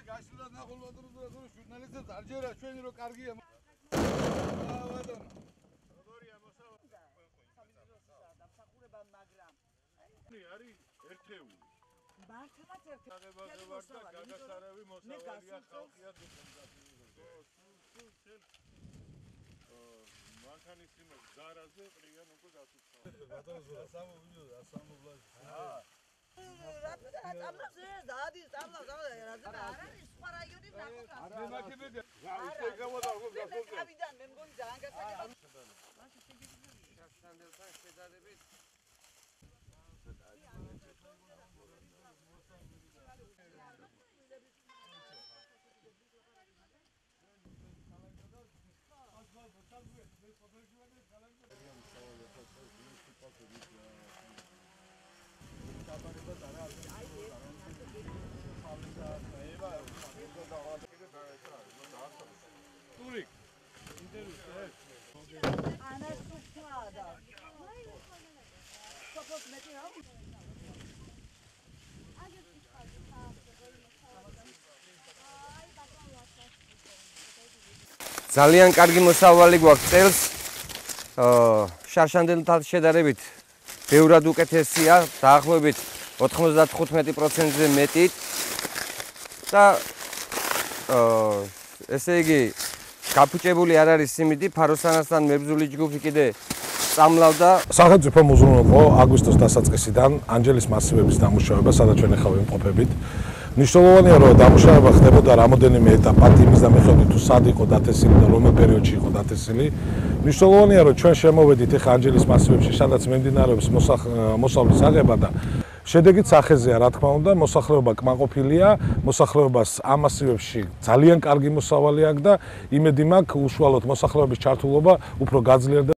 გაშლა ნახულვადროს და ჟურნალისტებს არ ჯერა ჩვენი რო კარგია. როგორია მოსავალ? დამსახურება მაგრამ არის ერთეული. მართლაც ერთეული. აღებაზე ვარ და გაგასარავი მოსავალია ხალხია მანქანისიმოს გარაზე ყრიან უკვე გასუცხავ. ბატონო ასამობლო ასამობლაჟი. ამაზე დადის ამაზე რა არის სხვა რაიონი ნახოთ. მე მაქებია. ისე გამოდა უკვე გასულწევ. ავიდან მე მგონი ძალიან გასაგებია. შარშანელთან შედარებით ტურიკ ინტერვიუზე ანა სუფადა. სოფოს მეტი რა? ძალიან კარგი მოსავალი გვაქვს წელს. შარშანელთან შედარებით ბევრად უკეთესია, დაახლოებით 95%-ზე მეტი. და ესე იგი გაფუჭებული არ არის სიმინდი, ფაროსანასთან მებზული ჯგუფი კიდე წამლავდა. სახელმწიფო მოუზრუნველყო აგვისტოს დასაწყისიდან ანჯელის მასივების დამუშავება, სადაც ჩვენ ახლა ვიმყოფებით. მნიშვნელოვანია, რომ დამუშავება ხდებოდა რამოდენიმე ეტაპად, იმის და მიხედვით თუ სად იყო დათესილი და რომელ პერიოდში იყო დათესილი. მნიშვნელოვანია, რომ ჩვენ შემოვედით ახლა ანჯელის მასივებში, სადაც მიმდინარეობს მოსავლის აღება და შედეგით სახეზეა, რა თქმა უნდა, მოსახლეობა კმაყოფილია, მოსახლეობას ამ მასივებში ძალიან კარგი მოსავალი აქვს და იმედი მაქვს უშუალოდ მოსახლეობის ჩართულობა უფრო გაძლიერდება.